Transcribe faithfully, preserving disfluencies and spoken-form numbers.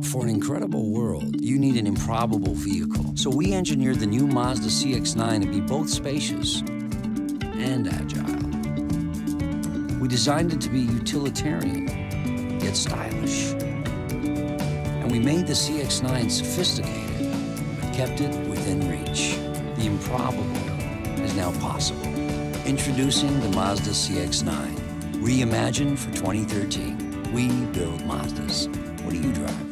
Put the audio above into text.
For an incredible world, you need an improbable vehicle. So we engineered the new Mazda C X nine to be both spacious and agile. We designed it to be utilitarian, yet stylish. And we made the C X nine sophisticated, but kept it within reach. The improbable is now possible. Introducing the Mazda C X nine. Reimagined for twenty thirteen. We build Mazdas. What do you drive?